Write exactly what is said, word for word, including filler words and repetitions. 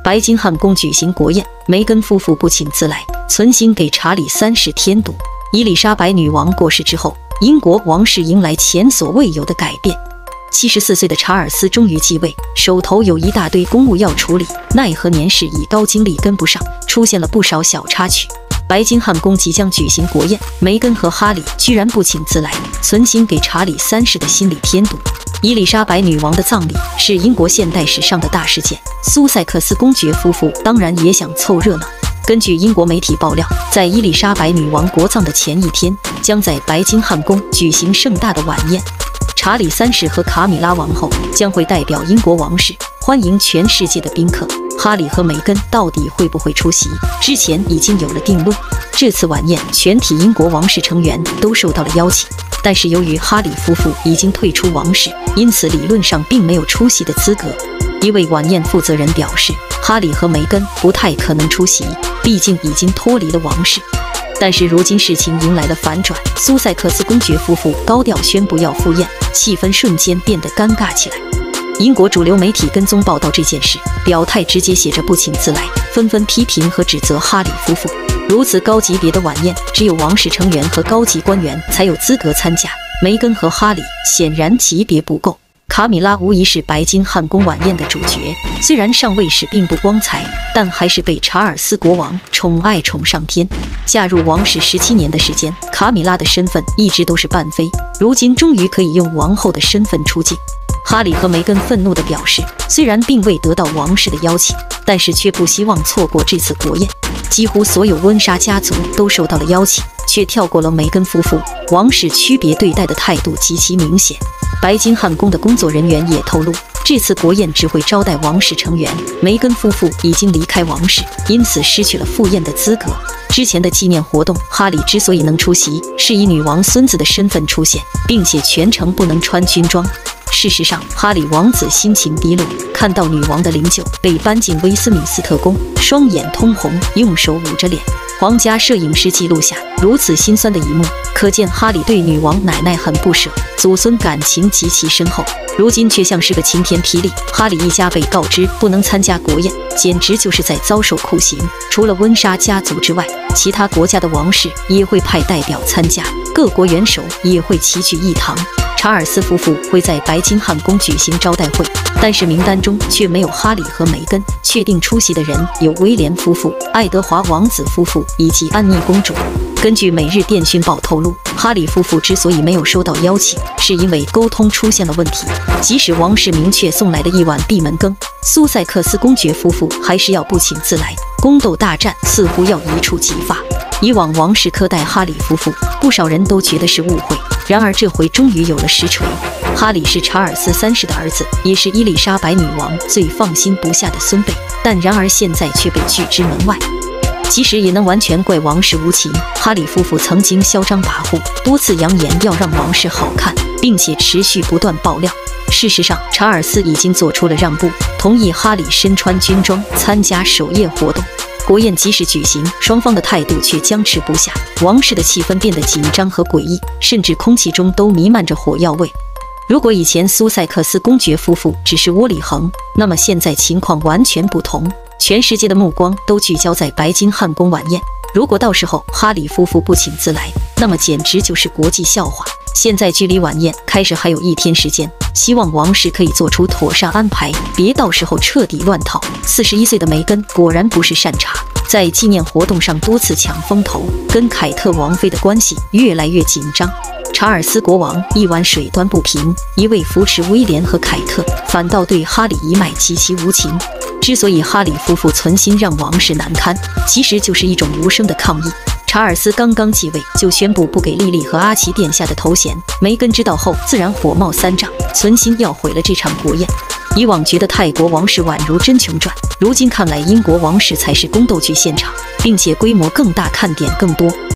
白金汉宫举行国宴，梅根夫妇不请自来，存心给查理三世添堵。伊丽莎白女王过世之后，英国王室迎来前所未有的改变。七十四岁的查尔斯终于继位，手头有一大堆公务要处理，奈何年事已高，精力跟不上，出现了不少小插曲。白金汉宫即将举行国宴，梅根和哈里居然不请自来，存心给查理三世的心理添堵。伊丽莎白女王的葬礼是英国现代史上的大事件，苏塞克斯公爵夫妇当然也想凑热闹。根据英国媒体爆料，在伊丽莎白女王国葬的前一天，将在白金汉宫举行盛大的晚宴。查理三世和卡米拉王后将会代表英国王室欢迎全世界的宾客。哈里和梅根到底会不会出席？之前已经有了定论。这次晚宴，全体英国王室成员都受到了邀请，但是由于哈里夫妇已经退出王室，因此理论上并没有出席的资格。一位晚宴负责人表示，哈里和梅根不太可能出席，毕竟已经脱离了王室。但是如今事情迎来了反转，苏塞克斯公爵夫妇高调宣布要赴宴，气氛瞬间变得尴尬起来。英国主流媒体跟踪报道这件事，表态直接写着不请自来，纷纷批评和指责哈里夫妇。如此高级别的晚宴，只有王室成员和高级官员才有资格参加，梅根和哈里显然级别不够。卡米拉无疑是白金汉宫晚宴的主角，虽然上位时并不光彩，但还是被查尔斯国王宠爱宠上天。嫁入王室十七年的时间，卡米拉的身份一直都是半妃，如今终于可以用王后的身份出镜。哈里和梅根愤怒地表示，虽然并未得到王室的邀请，但是却不希望错过这次国宴。几乎所有温莎家族都受到了邀请，却跳过了梅根夫妇，王室区别对待的态度极其明显。白金汉宫的工作人员也透露，这次国宴只会招待王室成员，梅根夫妇已经离开王室，因此失去了赴宴的资格。之前的纪念活动，哈里之所以能出席，是以女王孙子的身份出现，并且全程不能穿军装。事实上，哈里王子心情低落，看到女王的灵柩被搬进威斯敏斯特宫，双眼通红，用手捂着脸。皇家摄影师记录下如此心酸的一幕，可见哈里对女王奶奶很不舍，祖孙感情极其深厚。如今却像是个晴天霹雳，哈里一家被告知不能参加国宴，简直就是在遭受酷刑。除了温莎家族之外，其他国家的王室也会派代表参加，各国元首也会齐聚一堂。查尔斯夫妇会在白金汉宫举行招待会，但是名单中却没有哈里和梅根。确定出席的人有威廉夫妇、爱德华王子夫妇以及安妮公主。根据《每日电讯报》透露，哈里夫妇之所以没有收到邀请，是因为沟通出现了问题。即使王室明确送来的一碗闭门羹，苏塞克斯公爵夫妇还是要不请自来。宫斗大战似乎要一触即发。以往王室苛待哈里夫妇，不少人都觉得是误会。然而这回终于有了实锤。哈里是查尔斯三世的儿子，也是伊丽莎白女王最放心不下的孙辈，但然而现在却被拒之门外。其实也能完全怪王室无情，哈里夫妇曾经嚣张跋扈，多次扬言要让王室好看，并且持续不断爆料。事实上，查尔斯已经做出了让步，同意哈里身穿军装参加守夜活动。国宴即使举行，双方的态度却僵持不下，王室的气氛变得紧张和诡异，甚至空气中都弥漫着火药味。如果以前苏塞克斯公爵夫妇只是窝里横，那么现在情况完全不同，全世界的目光都聚焦在白金汉宫晚宴。如果到时候哈里夫妇不请自来，那么简直就是国际笑话。现在距离晚宴开始还有一天时间，希望王室可以做出妥善安排，别到时候彻底乱套。四十一岁的梅根果然不是善茬，在纪念活动上多次抢风头，跟凯特王妃的关系越来越紧张。查尔斯国王一碗水端不平，一味扶持威廉和凯特，反倒对哈里一脉极其无情。之所以哈里夫妇存心让王室难堪，其实就是一种无声的抗议。查尔斯刚刚继位就宣布不给莉莉和阿奇殿下的头衔，梅根知道后自然火冒三丈，存心要毁了这场国宴。以往觉得泰国王室宛如真琼传，如今看来英国王室才是宫斗剧现场，并且规模更大，看点更多。